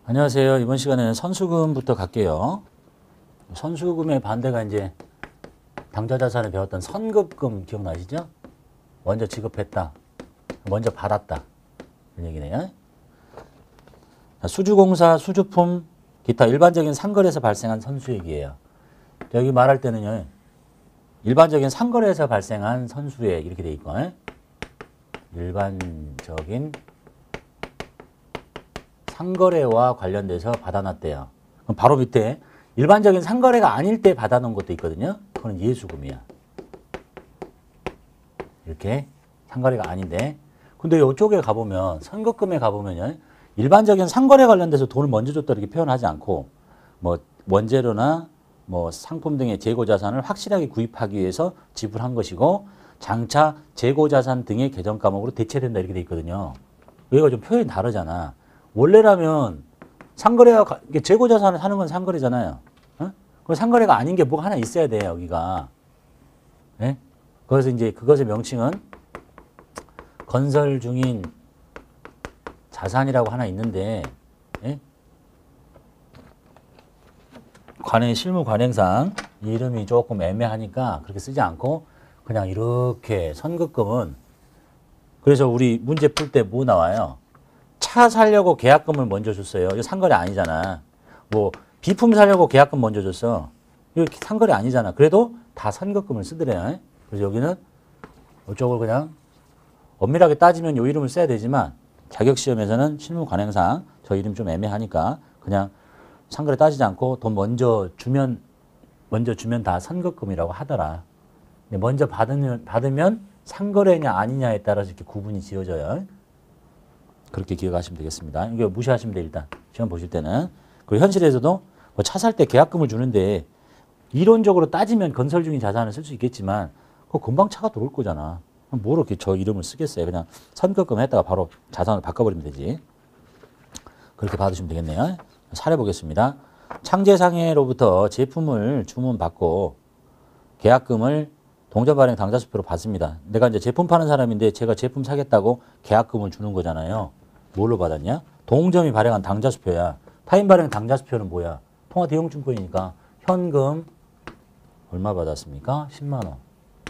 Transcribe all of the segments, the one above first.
안녕하세요. 이번 시간에는 선수금부터 갈게요. 선수금의 반대가 이제 당좌자산에 배웠던 선급금 기억나시죠? 먼저 지급했다. 먼저 받았다. 이런 얘기네요. 수주공사, 수주품, 기타 일반적인 상거래에서 발생한 선수액이에요. 여기 말할 때는요. 일반적인 상거래에서 발생한 선수액 이렇게 돼 있고 일반적인 상거래와 관련돼서 받아놨대요. 그럼 바로 밑에 일반적인 상거래가 아닐 때 받아놓은 것도 있거든요. 그건 예수금이야. 이렇게 상거래가 아닌데 근데 이쪽에 가보면 선급금에 가보면요. 일반적인 상거래 관련돼서 돈을 먼저 줬다 이렇게 표현하지 않고 뭐 원재료나 뭐 상품 등의 재고자산을 확실하게 구입하기 위해서 지불한 것이고 장차 재고자산 등의 계정 과목으로 대체된다 이렇게 돼 있거든요. 여기가 좀 표현이 다르잖아. 원래라면 상거래가 재고자산을 사는 건 상거래잖아요. 어? 그 상거래가 아닌 게 뭐가 하나 있어야 돼요. 여기가. 네? 그래서 이제 그것의 명칭은 건설 중인 자산이라고 하나 있는데 예? 관행 실무 관행상 이 이름이 조금 애매하니까 그렇게 쓰지 않고 그냥 이렇게 선급금은 그래서 우리 문제 풀 때 뭐 나와요? 차 사려고 계약금을 먼저 줬어요. 이거 상거래 아니잖아. 뭐 비품 사려고 계약금 먼저 줬어. 이거 상거래 아니잖아. 그래도 다 선급금을 쓰더래요. 그래서 여기는 이쪽을 그냥 엄밀하게 따지면 이 이름을 써야 되지만 자격시험에서는 실무 관행상 저 이름 좀 애매하니까 그냥 상거래 따지지 않고 돈 먼저 주면 다 선급금이라고 하더라. 근데 먼저 받으면 상거래냐 아니냐에 따라서 이렇게 구분이 지어져요. 그렇게 기억하시면 되겠습니다. 이거 무시하시면 돼 일단 시험 보실 때는. 그리고 현실에서도 뭐 차 살 때 계약금을 주는데 이론적으로 따지면 건설 중인 자산을 쓸 수 있겠지만 그 금방 차가 들어올 거잖아. 뭐 이렇게 저 이름을 쓰겠어요. 그냥 선급금 했다가 바로 자산을 바꿔버리면 되지. 그렇게 받으시면 되겠네요. 사례 보겠습니다. 창제상해로부터 제품을 주문받고 계약금을 동전 발행 당좌수표로 받습니다. 내가 이제 제품 파는 사람인데 제가 제품 사겠다고 계약금을 주는 거잖아요. 뭘로 받았냐? 동점이 발행한 당좌수표야. 타인 발행 당좌수표는 뭐야? 통화 대용증권이니까 현금 얼마 받았습니까? 10만 원.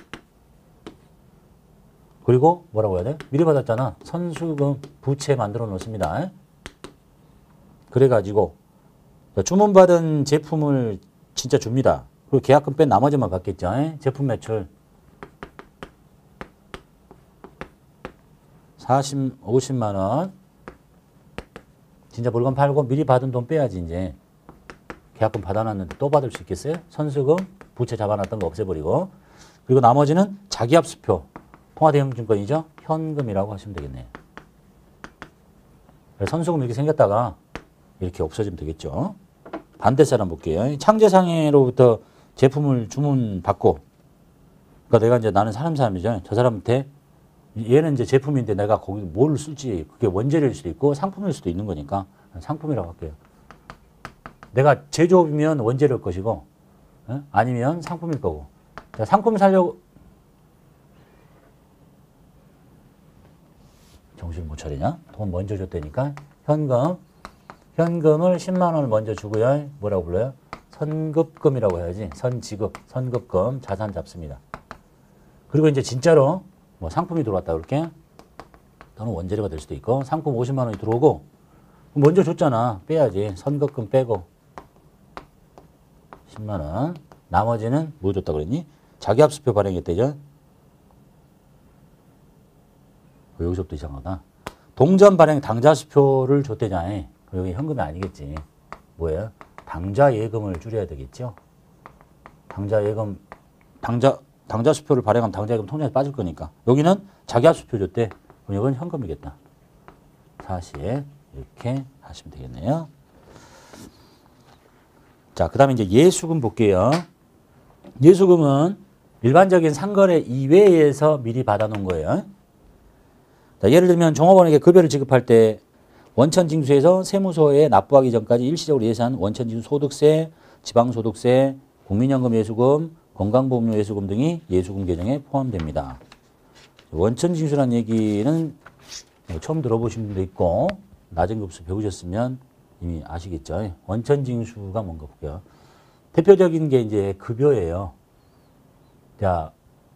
그리고 뭐라고 해야 돼? 미리 받았잖아. 선수금 부채 만들어 놓습니다. 그래가지고 주문받은 제품을 진짜 줍니다. 그리고 계약금 뺀 나머지만 받겠죠. 제품 매출 50만 원. 진짜 물건 팔고 미리 받은 돈 빼야지 이제. 계약금 받아놨는데 또 받을 수 있겠어요? 선수금 부채 잡아놨던 거 없애버리고. 그리고 나머지는 자기합수표. 통화대행증권이죠. 현금이라고 하시면 되겠네요. 선수금 이렇게 생겼다가 이렇게 없어지면 되겠죠. 반대 사람 볼게요. 창제상해로부터 제품을 주문받고 그러니까 내가 이제 나는 사람이죠. 저 사람한테 얘는 이제 제품인데 내가 거기 뭘 쓸지 그게 원재료일 수도 있고 상품일 수도 있는 거니까 상품이라고 할게요. 내가 제조업이면 원재료일 것이고 아니면 상품일 거고 상품 사려고 정신 못 차리냐? 돈 먼저 줬다니까 현금을 10만 원을 먼저 주고요. 뭐라고 불러요? 선급금이라고 해야지. 선지급, 선급금, 자산 잡습니다. 그리고 이제 진짜로 뭐 상품이 들어왔다 그럴게. 또는 원재료가 될 수도 있고 상품 50만 원이 들어오고 먼저 줬잖아. 빼야지. 선급금 빼고 10만 원. 나머지는 뭐 줬다 그랬니? 자기합수표 발행했대죠. 여기서부터 이상하다. 동전 발행 당좌수표를 줬대잖아. 여기 현금이 아니겠지. 뭐예요? 당좌예금을 줄여야 되겠죠. 당좌수표를 발행하면 당좌예금 통장에 빠질 거니까. 여기는 자기합수표 줬대. 그럼 이건 현금이겠다. 사실 이렇게 하시면 되겠네요. 자, 그 다음에 이제 예수금 볼게요. 예수금은 일반적인 상거래 이외에서 미리 받아놓은 거예요. 자, 예를 들면 종업원에게 급여를 지급할 때 원천징수에서 세무서에 납부하기 전까지 일시적으로 예산 원천징수 소득세, 지방소득세, 국민연금 예수금, 건강보험료 예수금 등이 예수금 계정에 포함됩니다. 원천징수란 얘기는 처음 들어보신 분도 있고 낮은 급수 배우셨으면 이미 아시겠죠? 원천징수가 뭔가 볼게요. 대표적인 게 이제 급여예요. 자,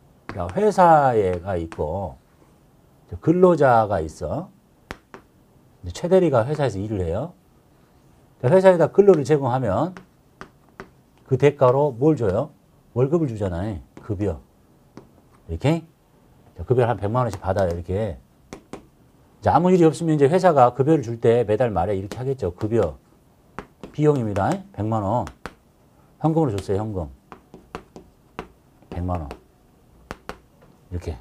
회사가 있고 근로자가 있어. 최 대리가 회사에서 일을 해요. 회사에다 근로를 제공하면 그 대가로 뭘 줘요? 월급을 주잖아요. 급여. 이렇게 급여를 한 100만 원씩 받아요. 이렇게. 자, 아무 일이 없으면 이제 회사가 급여를 줄 때 매달 말에 이렇게 하겠죠. 급여. 비용입니다. 100만 원. 현금으로 줬어요. 현금. 100만 원. 이렇게.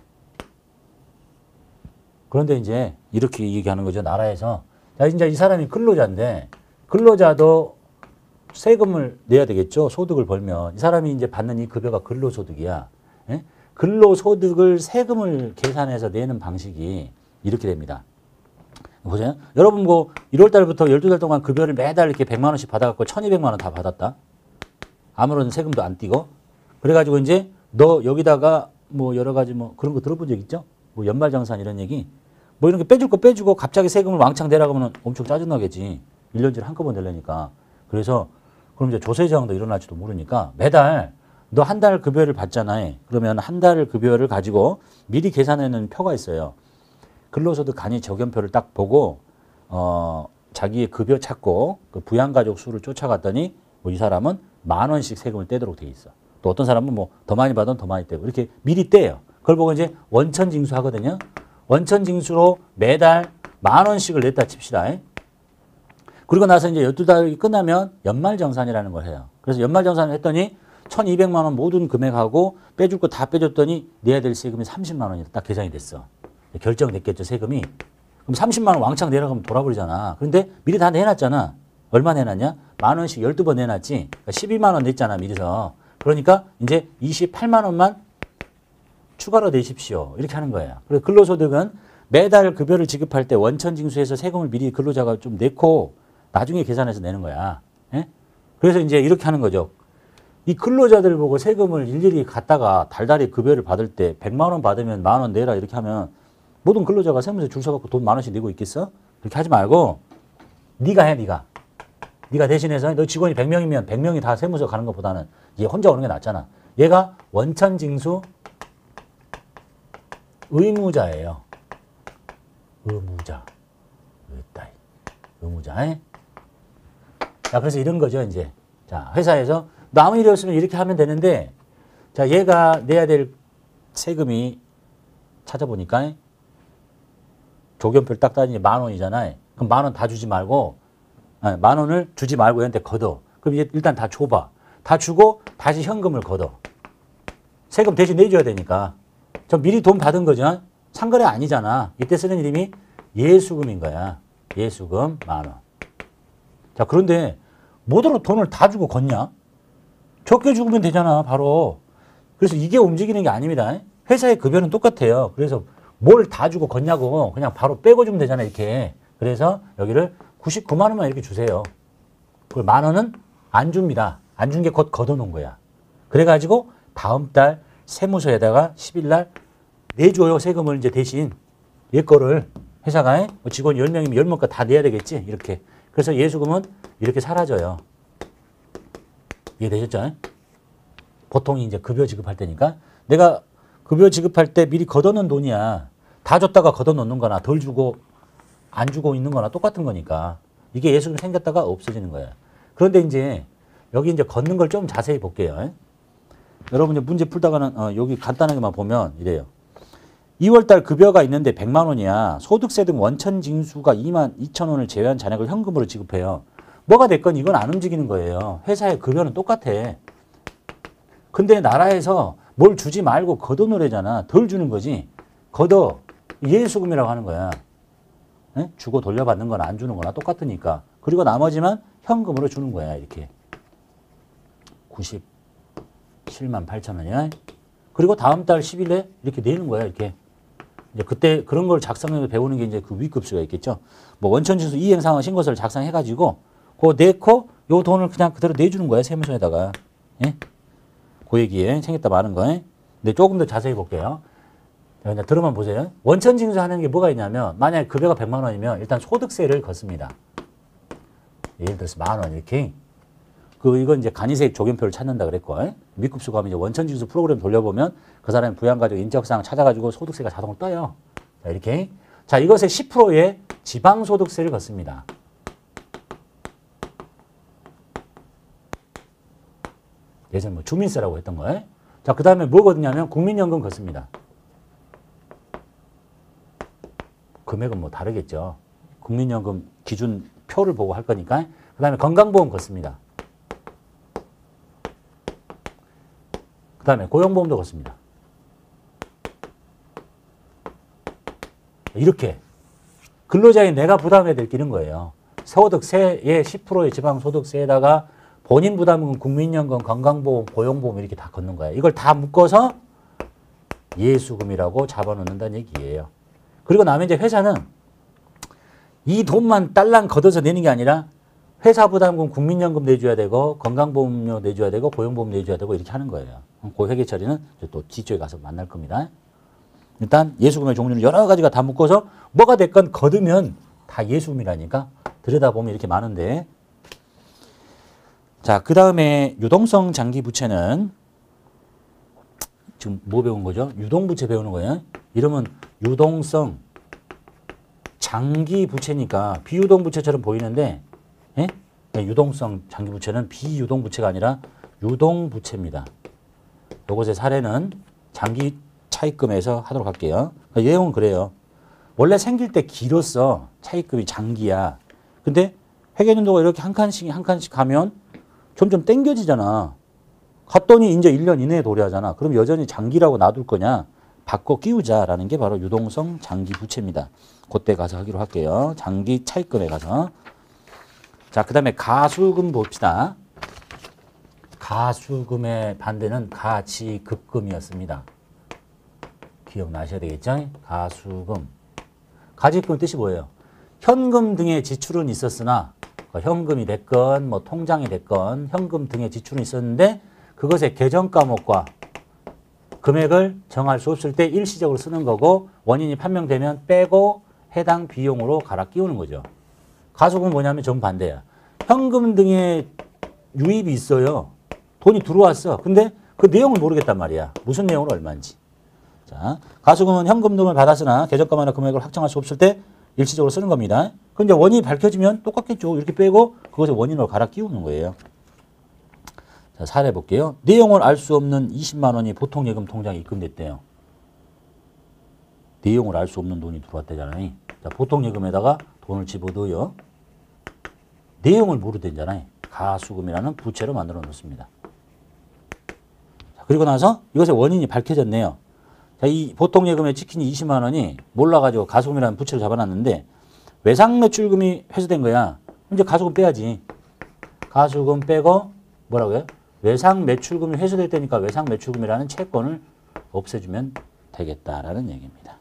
그런데 이제 이렇게 얘기하는 거죠. 나라에서. 자, 이제 이 사람이 근로자인데 근로자도 세금을 내야 되겠죠. 소득을 벌면. 이 사람이 이제 받는 이 급여가 근로소득이야. 예? 근로소득을 세금을 계산해서 내는 방식이 이렇게 됩니다. 보세요. 여러분 뭐 1월 달부터 12달 동안 급여를 매달 이렇게 100만 원씩 받아갖고 1200만 원 다 받았다. 아무런 세금도 안 띄고. 그래가지고 이제 너 여기다가 뭐 여러 가지 뭐 그런 거 들어본 적 있죠? 뭐 연말정산 이런 얘기. 뭐 이런 게 빼줄 거 빼주고 갑자기 세금을 왕창 내라고 하면 엄청 짜증나겠지. 1년치를 한꺼번에 내려니까. 그래서 그럼 이제 조세저항도 일어날지도 모르니까 매달 너 한 달 급여를 받잖아요. 그러면 한 달 급여를 가지고 미리 계산해놓은 표가 있어요. 근로소득 간이 적용표를 딱 보고 자기의 급여 찾고 그 부양가족 수를 쫓아갔더니 뭐 이 사람은 10,000원씩 세금을 떼도록 돼 있어. 또 어떤 사람은 뭐 더 많이 받으면 더 많이 떼고 이렇게 미리 떼요. 그걸 보고 이제 원천징수 하거든요. 원천징수로 매달 10,000원씩을 냈다 칩시다. 그리고 나서 이제 12달이 끝나면 연말정산이라는 걸 해요. 그래서 연말정산을 했더니 1,200만 원 모든 금액하고 빼줄 거 다 빼줬더니 내야 될 세금이 30만 원이 딱 계산이 됐어. 결정됐겠죠, 세금이. 그럼 30만 원 왕창 내라고 하면 돌아버리잖아. 그런데 미리 다 내놨잖아. 얼마 내놨냐? 10,000원씩 12번 내놨지. 그러니까 12만 원 냈잖아, 미리서. 그러니까 이제 28만 원만 추가로 내십시오. 이렇게 하는 거예요. 그래서 근로소득은 매달 급여를 지급할 때 원천징수해서 세금을 미리 근로자가 좀 내고 나중에 계산해서 내는 거야. 예? 그래서 이제 이렇게 하는 거죠. 이 근로자들 보고 세금을 일일이 갖다가 달달이 급여를 받을 때 100만 원 받으면 10,000원 내라 이렇게 하면 모든 근로자가 세무서에 줄 서갖고 돈 10,000원씩 내고 있겠어? 그렇게 하지 말고 네가 해, 네가. 네가 대신해서 너 직원이 100명이면 100명이 다 세무서 가는 것보다는 얘 혼자 오는 게 낫잖아. 얘가 원천징수 의무자예요. 의무자. 의무자. 자, 그래서 이런 거죠, 이제. 자, 회사에서 너 아무 일이 없으면 이렇게 하면 되는데, 자, 얘가 내야 될 세금이 찾아보니까 조견표를 딱 따지니 10,000원이잖아요. 그럼 10,000원 다 주지 말고, 10,000원을 주지 말고 얘한테 걷어. 그럼 얘 일단 다 줘봐. 다 주고 다시 현금을 걷어. 세금 대신 내줘야 되니까. 저 미리 돈 받은 거죠. 상거래 아니잖아. 이때 쓰는 이름이 예수금인 거야. 예수금 10,000원. 자, 그런데 뭐더러 돈을 다 주고 걷냐? 적게 주면 되잖아, 바로. 그래서 이게 움직이는 게 아닙니다. 회사의 급여는 똑같아요. 그래서 뭘 다 주고 걷냐고 그냥 바로 빼고 주면 되잖아, 이렇게. 그래서 여기를 99만 원만 이렇게 주세요. 그걸 10,000원은 안 줍니다. 안 준 게 곧 걷어놓은 거야. 그래가지고 다음 달 세무서에다가 10일 날 내줘요, 세금을 이제 대신. 얘 거를 회사가 직원 10명이면 10명 거 다 내야 되겠지, 이렇게. 그래서 예수금은 이렇게 사라져요. 이해되셨죠? 보통 이제 급여 지급할 때니까 내가 급여 지급할 때 미리 걷어놓은 돈이야. 다 줬다가 걷어놓는 거나 덜 주고 안 주고 있는 거나 똑같은 거니까 이게 예수금 생겼다가 없어지는 거야. 그런데 이제 여기 이제 걷는 걸 좀 자세히 볼게요. 여러분 문제 풀다가는 여기 간단하게만 보면 이래요. 2월달 급여가 있는데 100만 원이야. 소득세 등 원천징수가 22,000원을 제외한 잔액을 현금으로 지급해요. 뭐가 됐건 이건 안 움직이는 거예요. 회사의 급여는 똑같아. 근데 나라에서 뭘 주지 말고 걷어놓으래잖아. 덜 주는 거지. 걷어. 예수금이라고 하는 거야. 네? 주고 돌려받는 거나 안 주는 거나 똑같으니까. 그리고 나머지만 현금으로 주는 거야. 이렇게. 97만 8천 원이야. 그리고 다음 달 10일에 이렇게 내는 거야. 이렇게. 이제 그때 그런 걸 작성해서 배우는 게 이제 그 위급수가 있겠죠. 뭐 원천징수 이행상황 신고서를 작성해가지고 그거 내고 요 돈을 그냥 그대로 내주는 거야. 세무서에다가. 예? 그 얘기에 생겼다 마는 거. 근데 조금 더 자세히 볼게요. 그냥 들어만 보세요. 원천징수 하는 게 뭐가 있냐면 만약에 급여가 100만 원이면 일단 소득세를 걷습니다. 예를 들어서 10,000원 이렇게. 이건 이제 간이세액 조견표를 찾는다 그랬고, 미급수 가면 이제 원천징수 프로그램 돌려보면 그 사람의 부양가족 인적사항 찾아가지고 소득세가 자동으로 떠요. 자, 이렇게. 자, 이것의 10%의 지방소득세를 걷습니다. 예전에 뭐 주민세라고 했던 거예요. 자, 그 다음에 뭐거든요? 국민연금 걷습니다. 금액은 뭐 다르겠죠. 국민연금 기준 표를 보고 할 거니까. 그 다음에 건강보험 걷습니다. 그 다음에 고용보험도 걷습니다. 이렇게 근로자인 내가 부담해야 될 길인 거예요. 소득세의 10%의 지방소득세에다가 본인 부담은 국민연금, 건강보험, 고용보험 이렇게 다 걷는 거예요. 이걸 다 묶어서 예수금이라고 잡아놓는다는 얘기예요. 그리고 나면 이제 회사는 이 돈만 딸랑 걷어서 내는 게 아니라 회사 부담금 국민연금 내줘야 되고 건강보험료 내줘야 되고 고용보험 내줘야 되고 이렇게 하는 거예요. 그 회계 처리는 또 뒤쪽에 가서 만날 겁니다. 일단 예수금의 종류는 여러 가지가 다 묶어서 뭐가 됐건 거두면 다 예수금이라니까 들여다보면 이렇게 많은데, 자, 그 다음에 유동성 장기 부채는 지금 뭐 배운 거죠? 유동부채 배우는 거예요. 이러면 유동성 장기 부채니까 비유동부채처럼 보이는데, 예? 유동성 장기 부채는 비유동부채가 아니라 유동부채입니다. 요것의 사례는 장기 차입금에서 하도록 할게요. 내용은 그래요. 원래 생길 때 길었어. 차입금이 장기야. 근데 회계연도가 이렇게 한 칸씩 가면 점점 땡겨지잖아. 갔더니 이제 1년 이내에 도래하잖아. 그럼 여전히 장기라고 놔둘 거냐? 바꿔 끼우자라는 게 바로 유동성 장기 부채입니다. 그때 가서 하기로 할게요. 장기 차입금에 가서. 자, 그 다음에 가수금 봅시다. 가수금의 반대는 가지급금이었습니다. 기억나셔야 되겠죠? 가수금. 가지급금 뜻이 뭐예요? 현금 등의 지출은 있었으나 현금이 됐건 뭐 통장이 됐건 현금 등의 지출은 있었는데 그것의 계정 과목과 금액을 정할 수 없을 때 일시적으로 쓰는 거고 원인이 판명되면 빼고 해당 비용으로 갈아 끼우는 거죠. 가수금은 뭐냐면 정반대야. 현금 등의 유입이 있어요. 돈이 들어왔어. 근데 그 내용을 모르겠단 말이야. 무슨 내용으로 얼마인지. 자, 가수금은 현금 등을 받았으나 계정가마나 금액을 확정할 수 없을 때 일시적으로 쓰는 겁니다. 그럼 이제 원인이 밝혀지면 똑같겠죠. 이렇게 빼고 그것의 원인으로 갈아 끼우는 거예요. 자, 사례 볼게요. 내용을 알 수 없는 20만 원이 보통예금 통장에 입금됐대요. 내용을 알 수 없는 돈이 들어왔대잖아요. 자, 보통예금에다가 돈을 집어넣어요. 내용을 모르대잖아요. 가수금이라는 부채로 만들어 놓습니다. 자, 그리고 나서 이것의 원인이 밝혀졌네요. 자, 이 보통예금에 찍힌 20만 원이 몰라가지고 가수금이라는 부채를 잡아놨는데 외상매출금이 회수된 거야. 이제 가수금 빼야지. 가수금 빼고 뭐라고요? 외상매출금이 회수됐다니까 외상매출금이라는 채권을 없애주면 되겠다라는 얘기입니다.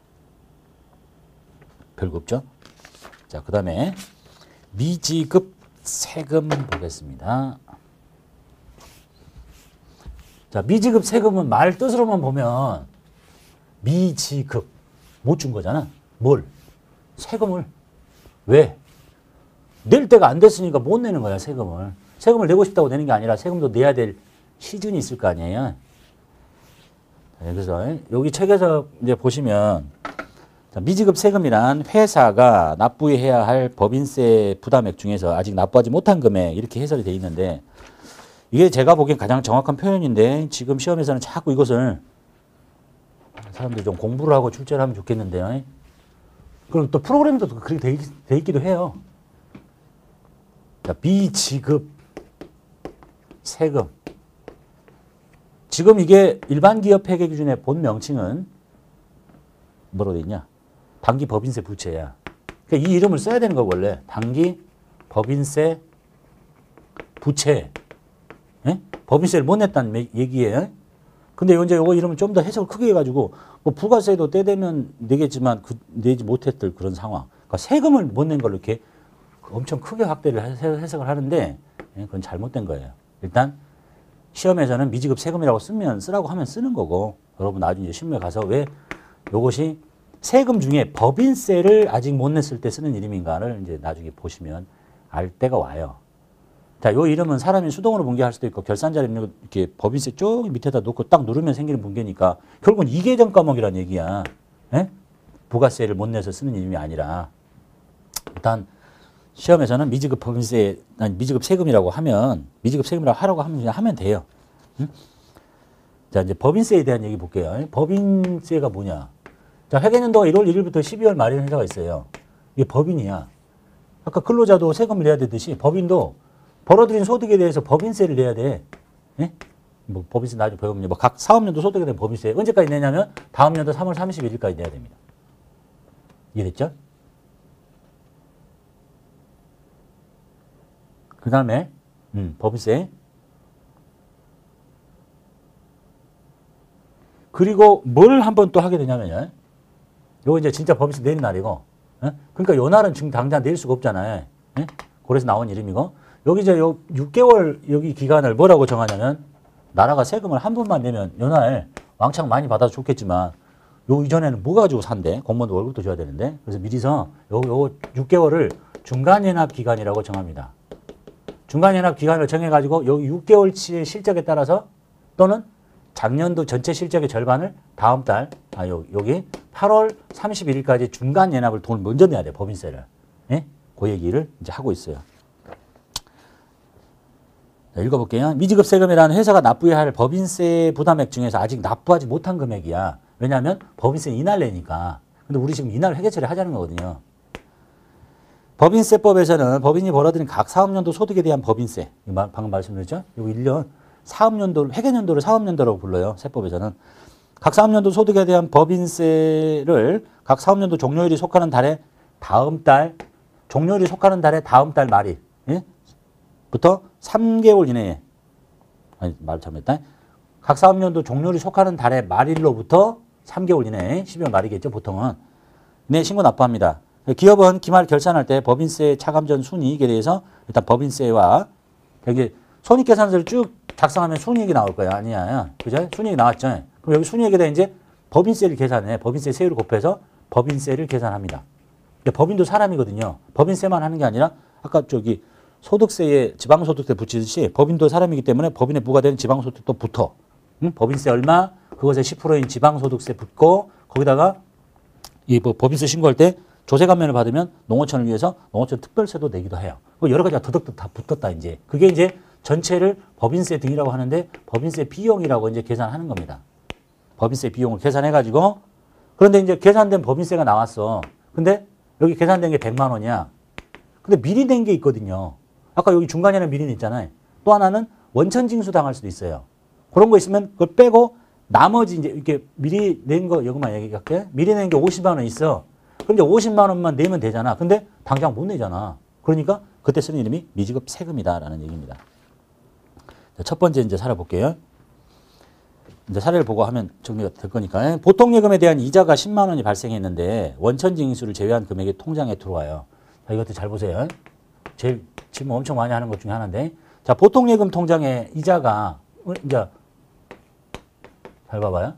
별거 없죠? 자, 그 다음에 미지급 세금 보겠습니다. 자, 미지급 세금은 말 뜻으로만 보면 미지급 못 준 거잖아. 뭘? 세금을. 왜? 낼 때가 안 됐으니까 못 내는 거야, 세금을. 세금을 내고 싶다고 내는 게 아니라 세금도 내야 될 시즌이 있을 거 아니에요. 그래서 여기 책에서 이제 보시면 미지급 세금이란 회사가 납부해야 할 법인세 부담액 중에서 아직 납부하지 못한 금액 이렇게 해설이 되어 있는데 이게 제가 보기엔 가장 정확한 표현인데 지금 시험에서는 자꾸 이것을 사람들이 좀 공부를 하고 출제를 하면 좋겠는데요. 그럼 또 프로그램도 그렇게 돼 있기도 해요. 자, 미지급 세금. 지금 이게 일반 기업 회계 기준의 본 명칭은 뭐로 돼 있냐? 단기 법인세 부채야. 그러니까 이 이름을 써야 되는 거 원래. 단기 법인세 부채. 예? 법인세를 못 냈다는 얘기예요. 근데 이제 이거 이름을 좀 더 해석을 크게 해가지고 뭐 부가세도 때 되면 내겠지만 내지 못했을 그런 상황. 그러니까 세금을 못 낸 걸로 이렇게 엄청 크게 확대를 해석을 하는데 그건 잘못된 거예요. 일단 시험에서는 미지급 세금이라고 쓰라고 하면 쓰는 거고 여러분 나중에 신문에 가서 왜 이것이 세금 중에 법인세를 아직 못 냈을 때 쓰는 이름인가를 이제 나중에 보시면 알 때가 와요. 자, 요 이름은 사람이 수동으로 분개할 수도 있고 결산자료 있는 거 이렇게 법인세 쭉 밑에다 놓고 딱 누르면 생기는 분개니까 결국은 이계정 과목이란 얘기야. 예? 부가세를 못 내서 쓰는 이름이 아니라 일단 시험에서는 미지급 법인세, 아니 미지급 세금이라고 하면 미지급 세금이라고 하라고 하면 그냥 하면 돼요. 응? 자, 이제 법인세에 대한 얘기 볼게요. 법인세가 뭐냐? 자, 회계연도가 1월 1일부터 12월 말이라는 회사가 있어요. 이게 법인이야. 아까 근로자도 세금을 내야 되듯이 법인도 벌어들인 소득에 대해서 법인세를 내야 돼. 예? 뭐 법인세 나중에 배우면 뭐 각 사업년도 소득에 대한 법인세 언제까지 내냐면 다음 년도 3월 31일까지 내야 됩니다. 이해됐죠? 그 다음에 법인세. 그리고 뭘 한번 또 하게 되냐면요. 요거 이제 진짜 법인세 내는 날이고, 예? 그러니까 요 날은 지금 당장 낼 수가 없잖아요. 예? 그래서 나온 이름이고, 여기 이제 요 6개월 여기 기간을 뭐라고 정하냐면, 나라가 세금을 한 번만 내면 요 날 왕창 많이 받아서 좋겠지만, 요 이전에는 뭐 가지고 산대? 공무원도 월급도 줘야 되는데, 그래서 미리서 요 6개월을 중간연합 기간이라고 정합니다. 중간연합 기간을 정해가지고 여기 6개월치의 실적에 따라서 또는 작년도 전체 실적의 절반을 다음 달, 여기 8월 31일까지 중간연합을 돈을 먼저 내야 돼, 법인세를. 예? 그 얘기를 이제 하고 있어요. 자, 읽어볼게요. 미지급 세금이라는 회사가 납부해야 할 법인세 부담액 중에서 아직 납부하지 못한 금액이야. 왜냐하면 법인세는 이날 내니까. 근데 우리 지금 이날 회계 처리하자는 거거든요. 법인세법에서는 법인이 벌어들인 각 사업년도 소득에 대한 법인세, 방금 말씀드렸죠? 이거 1년 사업년도를, 회계년도를 사업년도라고 불러요. 세법에서는. 각 사업년도 소득에 대한 법인세를 각 사업년도 종료일이 속하는 달에 다음 달, 종료일이 속하는 달에 다음 달 말일, 예? 부터 3개월 이내에, 아니, 말 잘못했다. 각 사업년도 종료일이 속하는 달의 말일로부터 3개월 이내에, 12월 말이겠죠, 보통은. 네, 신고 납부합니다. 기업은 기말 결산할 때 법인세 차감 전 순이익에 대해서 일단 법인세와 여기 손익계산서를 쭉 작성하면 순이익이 나올 거야. 아니야. 그죠? 순이익이 나왔죠. 그럼 여기 순이익에다 이제 법인세를 계산해. 법인세 세율을 곱해서 법인세를 계산합니다. 법인도 사람이거든요. 법인세만 하는 게 아니라 아까 저기 소득세에 지방소득세 붙이듯이 법인도 사람이기 때문에 법인에 부과되는 지방소득도 붙어. 응? 법인세 얼마? 그것에 10%인 지방소득세 붙고 거기다가 이 뭐 법인세 신고할 때 조세감면을 받으면 농어촌을 위해서 농어촌 특별세도 내기도 해요. 여러 가지가 더덕덕 다 붙었다, 이제. 그게 이제 전체를 법인세 등이라고 하는데 법인세 비용이라고 이제 계산하는 겁니다. 법인세 비용을 계산해가지고 그런데 이제 계산된 법인세가 나왔어. 근데 여기 계산된 게 100만 원이야. 근데 미리 낸 게 있거든요. 아까 여기 중간에는 미리 냈잖아요. 또 하나는 원천징수 당할 수도 있어요. 그런 거 있으면 그걸 빼고 나머지 이제 이렇게 미리 낸 거 여기만 얘기할게. 미리 낸 게 50만 원 있어. 그럼 이제 50만 원만 내면 되잖아. 근데 당장 못 내잖아. 그러니까 그때 쓰는 이름이 미지급 세금이다라는 얘기입니다. 첫 번째 이제 사례 볼게요. 이제 사례를 보고 하면 정리가 될 거니까. 보통 예금에 대한 이자가 10만 원이 발생했는데 원천징수를 제외한 금액이 통장에 들어와요. 자, 이것도 잘 보세요. 제일 질문 엄청 많이 하는 것 중에 하나인데. 자, 보통 예금 통장에 이자가 이제 잘 봐봐요.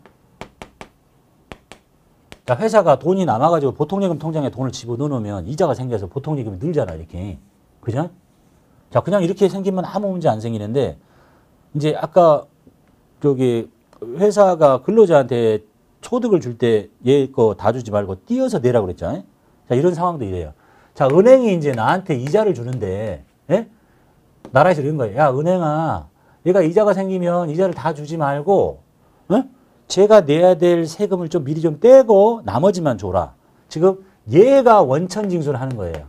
자, 회사가 돈이 남아가지고 보통예금 통장에 돈을 집어넣으면 이자가 생겨서 보통예금이 늘잖아, 이렇게. 그죠? 자, 그냥 이렇게 생기면 아무 문제 안 생기는데, 이제 아까 저기 회사가 근로자한테 소득을 줄 때 얘 거 다 주지 말고 띄어서 내라고 그랬잖아요. 자, 이런 상황도 이래요. 자, 은행이 이제 나한테 이자를 주는데, 예? 나라에서 이런 거예요. 야, 은행아, 얘가 이자가 생기면 이자를 다 주지 말고, 예? 제가 내야 될 세금을 좀 미리 좀 떼고 나머지만 줘라. 지금 얘가 원천징수를 하는 거예요.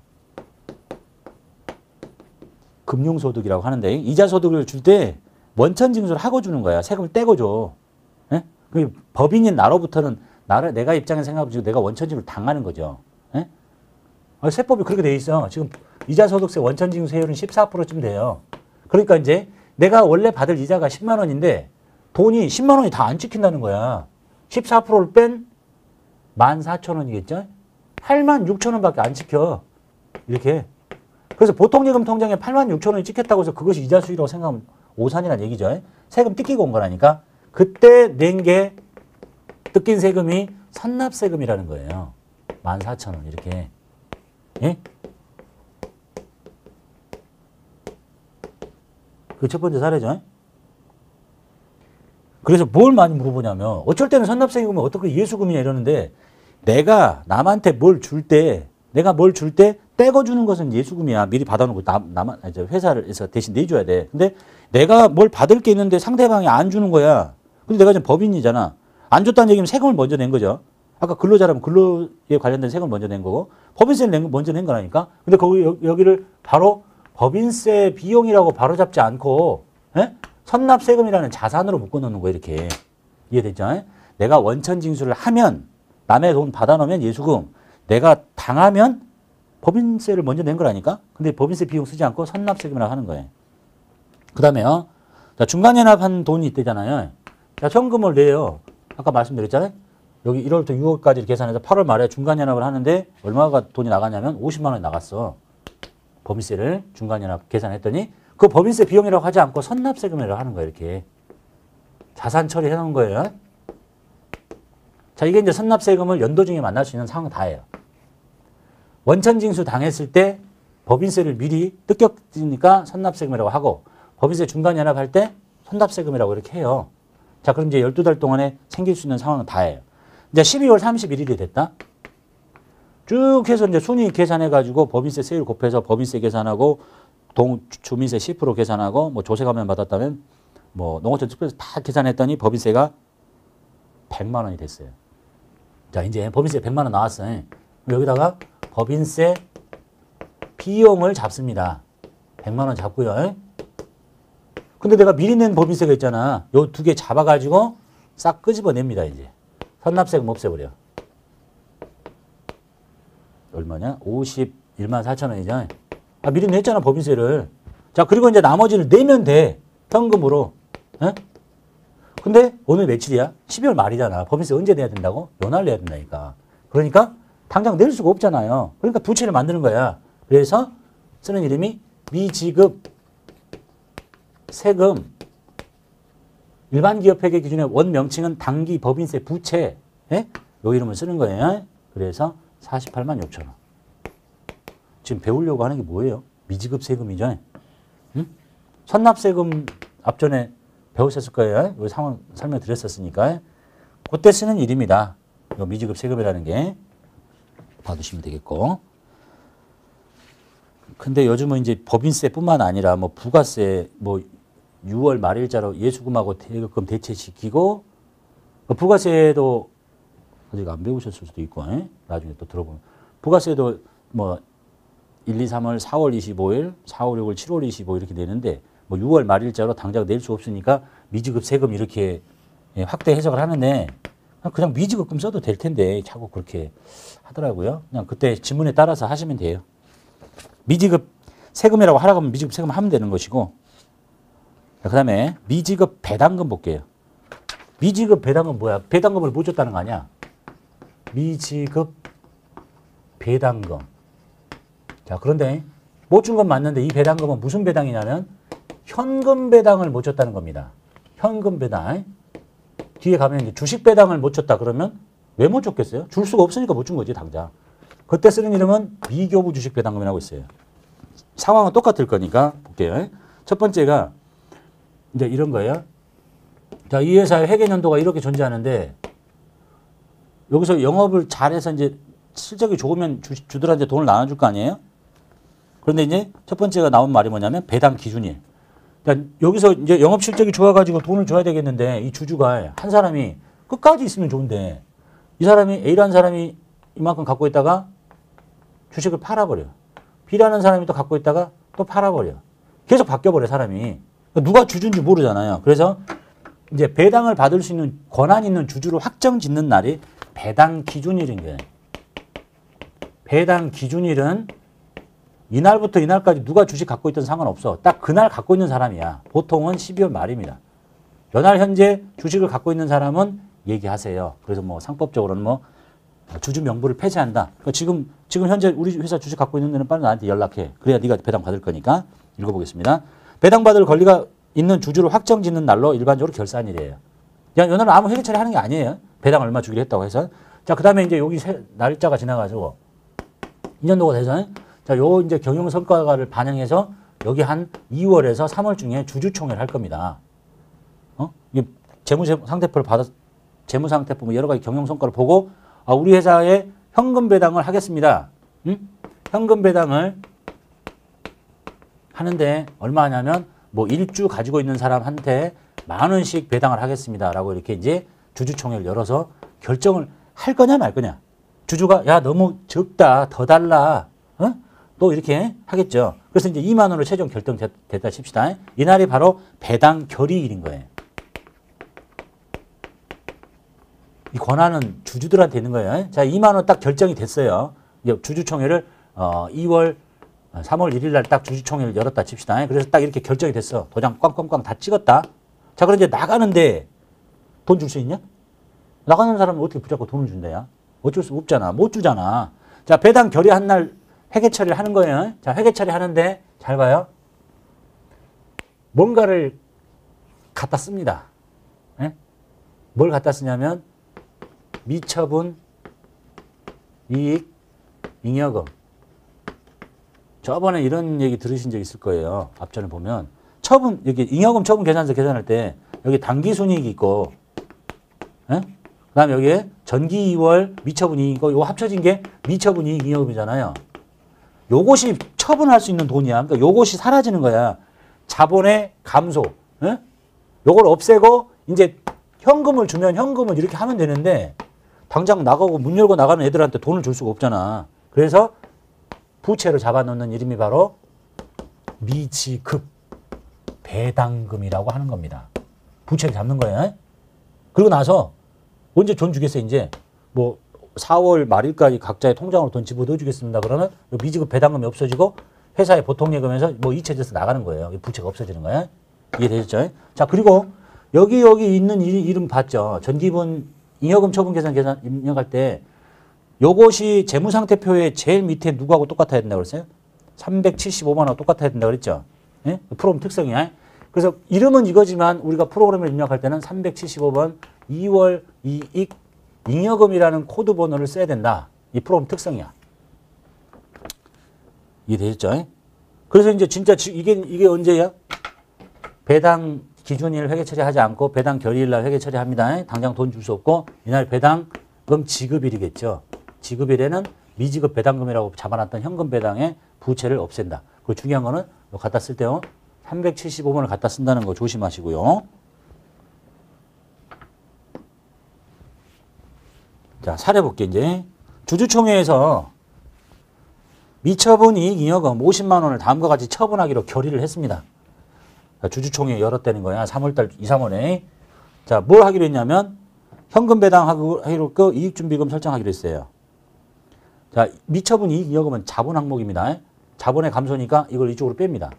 금융소득이라고 하는데 이자소득을 줄 때 원천징수를 하고 주는 거야. 세금을 떼고 줘. 예? 법인인 나로부터는 내가 입장에 생각해보면 내가 원천징수를 당하는 거죠. 예? 세법이 그렇게 돼 있어. 지금 이자소득세 원천징수세율은 14%쯤 돼요. 그러니까 이제 내가 원래 받을 이자가 10만 원인데 돈이 10만 원이 다 안 찍힌다는 거야. 14%를 뺀 14,000원이겠죠? 86,000원밖에 안 찍혀. 이렇게. 그래서 보통예금 통장에 86,000원이 찍혔다고 해서 그것이 이자 수익이라고 생각하면 오산이라는 얘기죠. 세금 뜯기고 온 거라니까. 그때 낸 게 뜯긴 세금이 선납세금이라는 거예요. 14,000원 이렇게. 예? 그 첫 번째 사례죠. 그래서 뭘 많이 물어보냐면 어쩔 때는 선납세금은 어떻게 예수금이냐 이러는데 내가 남한테 뭘 줄 때 내가 뭘 줄 때 떼거주는 것은 예수금이야. 미리 받아놓고 회사에서 대신 내줘야 돼. 근데 내가 뭘 받을 게 있는데 상대방이 안 주는 거야. 근데 내가 지금 법인이잖아. 안 줬다는 얘기면 세금을 먼저 낸 거죠. 아까 근로자라면 근로에 관련된 세금을 먼저 낸 거고 법인세를 먼저 낸 거라니까. 근데 여기를 바로 법인세 비용이라고 바로 잡지 않고 선납세금이라는 자산으로 묶어놓는 거예요. 이렇게. 이해됐죠? 내가 원천징수를 하면 남의 돈 받아놓으면 예수금, 내가 당하면 법인세를 먼저 낸 거라니까. 근데 법인세 비용 쓰지 않고 선납세금이라고 하는 거예요. 그 다음에요. 자, 중간연합한 돈이 있대잖아요. 자, 현금을 내요. 아까 말씀드렸잖아요. 여기 1월부터 6월까지 계산해서 8월 말에 중간연합을 하는데 얼마가 돈이 나갔냐면 50만 원이 나갔어. 법인세를 중간연합 계산했더니 그 법인세 비용이라고 하지 않고 선납세금이라고 하는 거예요. 이렇게. 자산 처리해 놓은 거예요. 자, 이게 이제 선납세금을 연도 중에 만날 수 있는 상황 다예요. 원천징수 당했을 때 법인세를 미리 뜯겼으니까 선납세금이라고 하고 법인세 중간연합할 때 선납세금이라고 이렇게 해요. 자, 그럼 이제 12달 동안에 생길 수 있는 상황은 다예요. 이제 12월 31일이 됐다. 쭉 해서 이제 순위 계산해가지고 법인세 세율 곱해서 법인세 계산하고 주민세 10% 계산하고 뭐 조세 감면 받았다면 뭐 농어촌 특별세 다 계산했더니 법인세가 100만 원이 됐어요. 자, 이제 법인세 100만 원 나왔어요. 여기다가 법인세 비용을 잡습니다. 100만 원 잡고요. 근데 내가 미리 낸 법인세가 있잖아. 요 두 개 잡아가지고 싹 끄집어냅니다. 이제 선납세금 없애버려. 얼마냐? 51만 4천 원이죠. 아, 미리 냈잖아 법인세를. 자, 그리고 이제 나머지를 내면 돼. 현금으로. 근데 오늘 며칠이야? 12월 말이잖아. 법인세 언제 내야 된다고? 연말 내야 된다니까. 그러니까 당장 낼 수가 없잖아요. 그러니까 부채를 만드는 거야. 그래서 쓰는 이름이 미지급 세금. 일반 기업 회계 기준의 원 명칭은 당기 법인세 부채. 요 이름을 쓰는 거예요. 그래서 48만 6천 원. 지금 배우려고 하는 게 뭐예요? 미지급 세금이죠. 응? 선납세금 앞전에 배우셨을 거예요. 이 상황 설명드렸었으니까. 그때 쓰는 일입니다. 요 미지급 세금이라는 게 봐두시면 되겠고. 근데 요즘은 이제 법인세뿐만 아니라 뭐 부가세 뭐 6월 말일자로 예수금하고 대금 대체시키고 부가세도 아직 안 배우셨을 수도 있고 나중에 또 들어보면 부가세도 뭐 1, 2, 3월, 4월 25일, 4월 6일, 7월 25일 이렇게 되는데 뭐 6월 말일자로 당장 낼 수 없으니까 미지급 세금 이렇게 확대 해석을 하는데 그냥 미지급금 써도 될 텐데 자꾸 그렇게 하더라고요. 그냥 그때 지문에 따라서 하시면 돼요. 미지급 세금이라고 하라고 하면 미지급 세금 하면 되는 것이고 그 다음에 미지급 배당금 볼게요. 미지급 배당금 뭐야? 배당금을 못 줬다는 거 아니야? 미지급 배당금. 자, 그런데 못 준 건 맞는데 이 배당금은 무슨 배당이냐면 현금 배당을 못 줬다는 겁니다. 현금 배당. 뒤에 가면 이제 주식 배당을 못 줬다 그러면 왜 못 줬겠어요? 줄 수가 없으니까 못 준 거지, 당장. 그때 쓰는 이름은 미교부 주식 배당금이라고 있어요. 상황은 똑같을 거니까 볼게요. 첫 번째가 이제 이런 거예요. 자, 이 회사의 회계연도가 이렇게 존재하는데 여기서 영업을 잘해서 이제 실적이 좋으면 주들한테 돈을 나눠줄 거 아니에요? 그런데 이제 첫 번째가 나온 말이 뭐냐면 배당 기준이에요. 그러니까 여기서 이제 영업 실적이 좋아가지고 돈을 줘야 되겠는데 이 주주가 한 사람이 끝까지 있으면 좋은데 이 사람이 A라는 사람이 이만큼 갖고 있다가 주식을 팔아버려. B라는 사람이 또 갖고 있다가 또 팔아버려. 계속 바뀌어버려 사람이. 누가 주주인지 모르잖아요. 그래서 이제 배당을 받을 수 있는 권한 있는 주주로 확정 짓는 날이 배당 기준일인 거예요. 배당 기준일은 이날부터 이날까지 누가 주식 갖고 있든 상관없어. 딱 그날 갖고 있는 사람이야. 보통은 12월 말입니다. 연할 현재 주식을 갖고 있는 사람은 얘기하세요. 그래서 뭐 상법적으로는 뭐 주주 명부를 폐지한다. 그러니까 지금 현재 우리 회사 주식 갖고 있는 데는 빨리 나한테 연락해. 그래야 네가 배당 받을 거니까. 읽어보겠습니다. 배당 받을 권리가 있는 주주로 확정 짓는 날로 일반적으로 결산일이에요. 그냥 연하는 아무 회계 처리하는 게 아니에요. 배당 얼마 주기로 했다고 해서. 자, 그 다음에 이제 여기 날짜가 지나가지고 2년도가 돼서 자, 요 이제 경영 성과를 반영해서 여기 한 2월에서 3월 중에 주주총회를 할 겁니다. 이게 재무상태표를 재무상태표 뭐 여러 가지 경영성과를 보고 우리 회사에 현금 배당을 하겠습니다. 현금 배당을 하는데 얼마 하냐면 뭐 1주 가지고 있는 사람한테 10,000원씩 배당을 하겠습니다. 라고 이렇게 이제 주주총회를 열어서 결정을 할 거냐 말 거냐. 주주가 야 너무 적다 더 달라 또 이렇게 하겠죠. 그래서 이제 2만 원으로 최종 결정됐다 칩시다. 이날이 바로 배당 결의일인 거예요. 이 권한은 주주들한테 있는 거예요. 자, 2만 원 딱 결정이 됐어요. 이제 주주총회를 2월 3월 1일 날 딱 주주총회를 열었다 칩시다. 그래서 딱 이렇게 결정이 됐어. 도장 꽝꽝꽝 다 찍었다. 자, 그럼 이제 나가는데 돈 줄 수 있냐? 나가는 사람은 어떻게 붙잡고 돈을 준대야? 어쩔 수 없잖아. 못 주잖아. 자, 배당 결의한 날 회계 처리를 하는 거예요. 자, 회계 처리 하는데 잘 봐요. 뭔가를 갖다 씁니다. 네? 뭘 갖다 쓰냐면 미처분 이익 잉여금. 저번에 이런 얘기 들으신 적 있을 거예요. 앞전에 보면 처분 여기 잉여금 처분 계산서 계산할 때 여기 당기순이익이 있고, 예? 그다음에 여기에 전기 2월 미처분 이익이고 이거 합쳐진 게 미처분 이익 잉여금이잖아요. 요것이 처분할 수 있는 돈이야. 그러니까 요것이 사라지는 거야. 자본의 감소. 예? 요걸 없애고 이제 현금을 주면 현금을 이렇게 하면 되는데 당장 나가고 문 열고 나가는 애들한테 돈을 줄 수가 없잖아. 그래서 부채를 잡아놓는 이름이 바로 미지급 배당금이라고 하는 겁니다. 부채를 잡는 거예요. 그리고 나서 언제 돈 주겠어요? 이제 뭐 4월 말일까지 각자의 통장으로 돈 집어넣어 주겠습니다. 그러면 미지급 배당금이 없어지고 회사의 보통예금에서 뭐 잊혀져서 나가는 거예요. 부채가 없어지는 거예요. 이해되셨죠? 자, 그리고 여기 있는 이름 봤죠? 전기분 잉여금 처분 계산 입력할 때 요것이 재무상태표의 제일 밑에 누구하고 똑같아야 된다고 그랬어요? 375만원 똑같아야 된다고 그랬죠? 예? 프로그램 특성이야. 그래서 이름은 이거지만 우리가 프로그램을 입력할 때는 375번 2월 이익 잉여금이라는 코드 번호를 써야 된다. 이 프로그램 특성이야. 이해되셨죠? 그래서 이제 진짜 이게 언제야? 배당 기준일 회계 처리하지 않고 배당 결의일 날 회계 처리합니다. 당장 돈 줄 수 없고 이날 배당금 지급일이겠죠. 지급일에는 미지급 배당금이라고 잡아놨던 현금 배당의 부채를 없앤다. 그리고 중요한 거는 갖다 쓸 때요. 375번을 갖다 쓴다는 거 조심하시고요. 자, 사례 볼게 이제. 주주총회에서 미처분 이익 잉여금 50만 원을 다음과 같이 처분하기로 결의를 했습니다. 주주총회 열었다는 거야. 3월달 2, 3월에. 자, 뭘 하기로 했냐면 현금 배당하기로 했고 이익준비금 설정하기로 했어요. 자, 미처분 이익 잉여금은 자본 항목입니다. 자본의 감소니까 이걸 이쪽으로 뺍니다.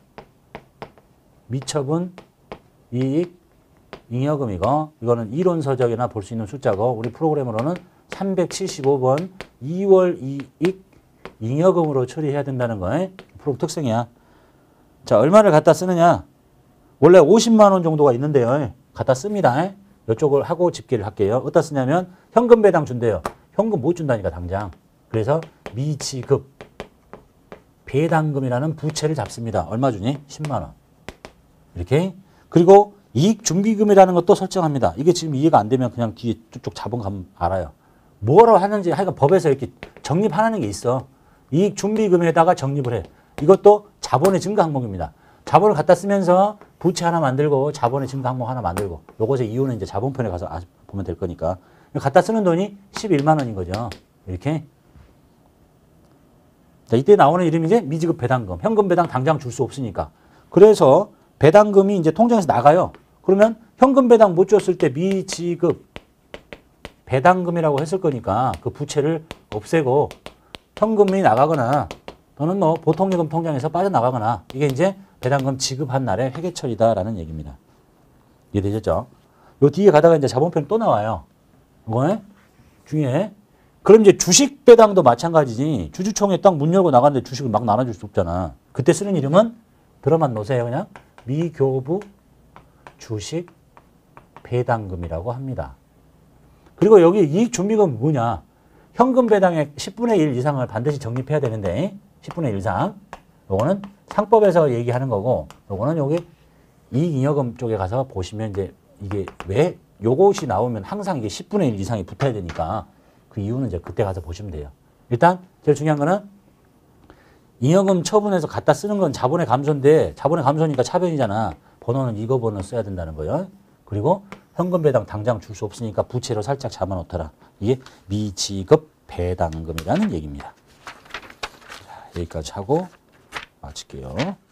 미처분 이익 잉여금이고 이거는 이론서적이나 볼 수 있는 숫자고 우리 프로그램으로는 375번 2월 이익 잉여금으로 처리해야 된다는 거예요. 프로그램 특성이야. 자, 얼마를 갖다 쓰느냐? 원래 50만 원 정도가 있는데요. 갖다 씁니다. 이쪽을 하고 집계를 할게요. 어디다 쓰냐면 현금 배당 준대요. 현금 못 준다니까 당장. 그래서 미지급 배당금이라는 부채를 잡습니다. 얼마 주니? 10만 원. 이렇게. 그리고 이익준비금이라는 것도 설정합니다. 이게 지금 이해가 안 되면 그냥 뒤에 쭉쭉 자본 가면 알아요. 뭐라고 하는지 하여간 법에서 이렇게 정립하는 게 있어. 이익준비금에다가 정립을 해. 이것도 자본의 증가 항목입니다. 자본을 갖다 쓰면서 부채 하나 만들고 자본의 증가 항목 하나 만들고 요것의 이유는 이제 자본편에 가서 보면 될 거니까. 갖다 쓰는 돈이 11만 원인 거죠. 이렇게. 자, 이때 나오는 이름이 이제 미지급 배당금. 현금 배당 당장 줄 수 없으니까. 그래서 배당금이 이제 통장에서 나가요. 그러면 현금 배당 못 줬을 때 미지급 배당금이라고 했을 거니까 그 부채를 없애고 현금이 나가거나 또는 뭐 보통예금 통장에서 빠져나가거나 이게 이제 배당금 지급한 날의 회계 처리다라는 얘기입니다. 이해되셨죠? 요 뒤에 가다가 이제 자본편이 또 나와요. 이거 중요해. 그럼 이제 주식 배당도 마찬가지지. 주주총회 딱 문 열고 나갔는데 주식을 막 나눠줄 수 없잖아. 그때 쓰는 이름은 들어만 놓으세요. 그냥 미교부 주식 배당금이라고 합니다. 그리고 여기 이익준비금은 뭐냐? 현금 배당의 10분의 1 이상을 반드시 적립해야 되는데 10분의 1 이상. 요거는 상법에서 얘기하는 거고, 요거는 여기 이익잉여금 쪽에 가서 보시면 이제 이게 왜 요것이 나오면 항상 이게 10분의 1 이상이 붙어야 되니까 그 이유는 이제 그때 가서 보시면 돼요. 일단 제일 중요한 거는 잉여금 처분해서 갖다 쓰는 건 자본의 감소인데 자본의 감소니까 차변이잖아. 번호는 이거 번호 써야 된다는 거예요. 그리고 현금 배당 당장 줄 수 없으니까 부채로 살짝 잡아놓더라. 이게 미지급 배당금이라는 얘기입니다. 자, 여기까지 하고 마칠게요.